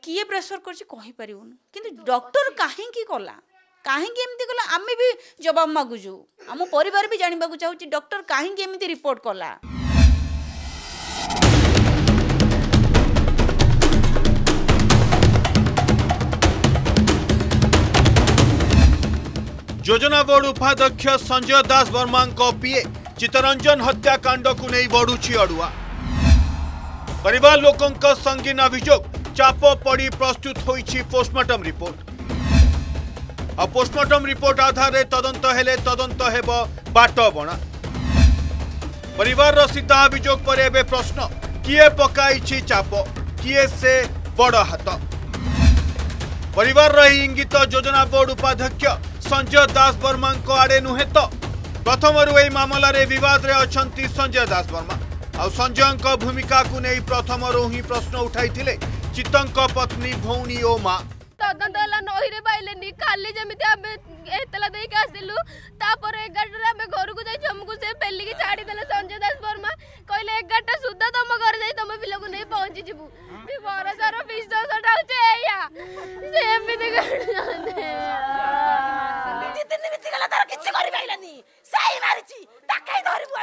किए प्रेसर कर किंतु डॉक्टर कहीं कला कहीं एमती कला आम भी जवाब मागुचु आम परिवार भी जानवा चाहूँ डॉक्टर कहीं एमती रिपोर्ट कला। योजना बोर्ड उपाध्यक्ष संजय दास वर्मा पीए चित्तरंजन हत्याकांड को नहीं बढ़ुची अड़ुआ। परिवार लोकों संगीन अभियोग चाप पड़ी प्रस्तुत होईछि पोस्टमार्टम रिपोर्ट। आ पोस्टमार्टम रिपोर्ट आधार तदंत हेले तदंत हेब बाट बणा। परिवार सीधा अभियोग पर एबे प्रश्न किए पकाइछि चाप किए से बड़ हाथ। परिवार रही इंगित योजना बोर्ड उपाध्यक्ष संजय दास वर्मा आड़े नुहे तो प्रथम यह मामलें विवाद रे अछंती संजय दास वर्मा आ संजय भूमिका को नहीं प्रथम ही प्रश्न उठाई चित्तंक पत्नी भौणी और माँ तदंत नईरे पाइले खाली जमी एतला देके आसिलु तापर 11 आम घर को जाई हमको से पेली की छाड़ी देले संजय दास वर्मा कहले 11टा सुद्धा तुम घर जाई तुम पिला को नहीं पहुंची जीवु भरोसा विश्वास उठाउचे या से एमिति करते जितने मिति गला तार किछ करि पाइलानी सही मारिछि ताकाई धरिबु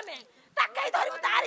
तारी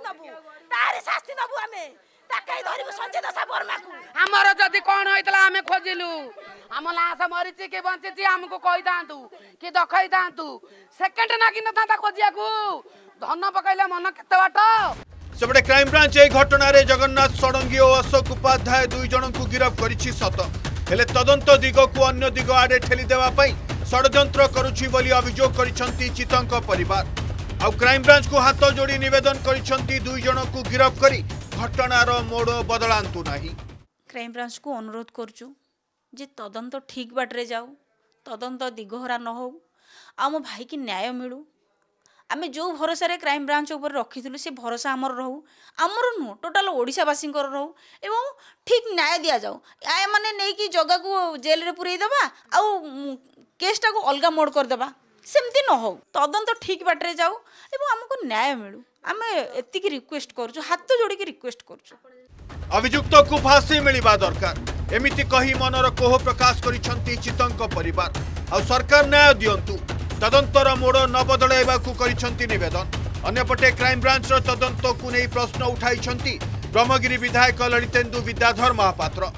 शास्ति नबु आमे ताकाई धरिबु संजय दास वर्मा को हमर जदी कोन होइतला आमे खोजिलु हम लाश मरिछि के बंचिछि हमको कहि दांतु कि दखै दांतु सेकंड ना कि न था खोजिया को धन पकैले मन केते बाट। सेपटे क्राइम ब्रांच ए घटना रे जगन्नाथ षडंगी और अशोक उपाध्याय दुई जन को गिरफ्त करिछि सत हेले तदंत दिग को अन्य दिग आड़े ठेली देवा पई षडयंत्र करुछि बोली अभियोग करिसंती चितंक परिवार। आ क्राइम ब्रांच को हाथ जोड़ी निवेदन करिसंती दुई जन को गिरफ्त करी घटनार मोड़ बदलांतु नहीं। क्राइम ब्रांच को अनुरोध करुचु जे तदंत ठीक बाटरे जाऊ तदंत दिगहरा न हो आ मो भाई की न्याय मिलू। आमे जो भरोसा रे क्राइम ब्रांच ऊपर रखिथिलु से भरोसा हमर रहू हमर नु टोटल ओडिशावासी रहू एवं ठीक न्याय दिया जाऊ। आए माने नहीं कि जगह को जेल रे पुरई दबा आ केसटा को अलगा मोड़ कर दबा सेमती न हो तदंत ठीक बाटरे जाऊ एवं हमको न्याय मिलू। आमे एतिकी रिक्वेस्ट करछु हाथ जोड़ी के रिक्वेस्ट करछु अभियुक्त को फांसी मिलवा दरकार एमिति कही मनर कोह प्रकाश करिसंती चितंक परिवार। आ सरकार न्याय दियंतु तदंतर मोड़ न बदलाइबा को करिसंती निवेदन। अन्यपटे क्राइम ब्रांच तदंत को नहीं प्रश्न उठाई ब्रह्मगिरी विधायक ललितेन्दु विद्याधर महापात्र।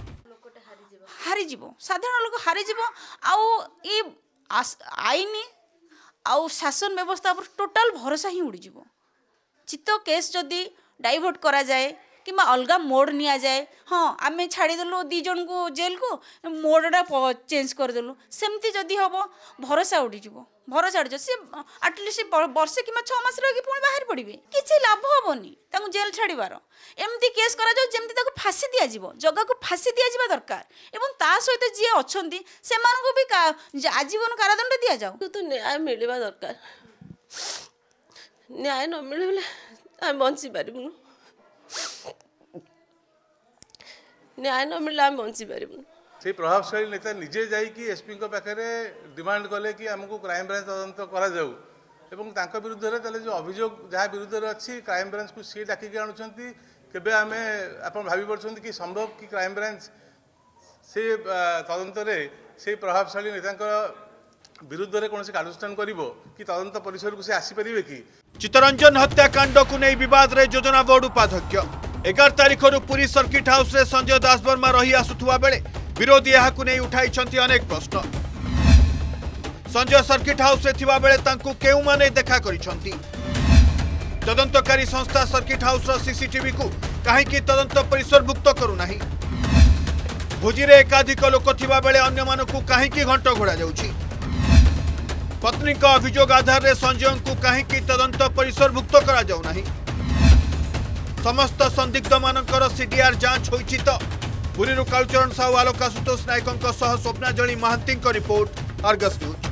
हारीजिवो साधारण लोक हारीजिवो आउ ए आईन आउ शासन व्यवस्था पर टोटाल भरोसा ही उड़ीजिवो। चित्त केस जदि डाइवर्ट करा जाए कि अलगा मोड़ निया जाए हाँ आमे छाड़ीदेलु दी जन को जेल को मोड़ा चेंज करदेलु सेमती जदि हम भरोसा उड़ीज भरोसा उड़ी सी आटलिस्ट वर्षे कि 6 मास रही पुणी बाहर पड़े किसी लाभ हेनी जेल छाड़बार एमती केस करा जमी फांसी दिज्व जगह को फांसी दिज्वा दरकार एवं ता सहित जी अच्छा से भी आजीवन कारादंड दि जाऊ। तो न्याय मिलवा दरकार न्याय न मिले आम बंची पारूँ न्याय न मिले आम बंची पारूँ। से प्रभावशाली नेता निजे जाइए एसपी पाखे डिमांड कले कि आमको क्राइम ब्रांच तदंत करा जाऊ एवं तांका विरुद्ध रे जो अभियोग जहाँ विरुद्ध अच्छी क्राइम ब्रांच को सी डाकिक आणुंट केबे आमे आपण भावी पड़छन कि संभव कि क्राइम ब्रांच से तदंत रे से प्रभावशाली नेता विरुद्ध रे कौन कार्यानुष्ठान करिवो कि तदंत परिसर को से आसी परिबे कि। चित्तरंजन हत्याकांड को नहीं विवाद रे योजना बोर्ड उपाध्यक्ष 11 तारिख पुरी सर्किट हाउस रे संजय दास वर्मा रही आसुथुवा बेले विरोधी यहाँ नहीं उठाई अनेक प्रश्न। संजय सर्किट हाउस रे थिबा बेले तांकु केउ माने देखा करिसंती तदंतकारी संस्था सर्किट हाउस रो सीसीटीवी को कहीं तदंत परिसरभुक्त करू नाही। भोजी रे एकाधिक लोक थिबा बेले अन्य मानकु कहीं घंट घोड़ा जाउछि। पत्नी का अभियोग आधार रे संजय को कहीं तदंत परिसरभुक्त करा जाउ नाही। समस्त संदिग्ध मानकर सीडीआर जांच होइछि तो पुरी कालचरण साहू आलोक आशुतोष नायकों Swapnanjali Mahanti report Argus news.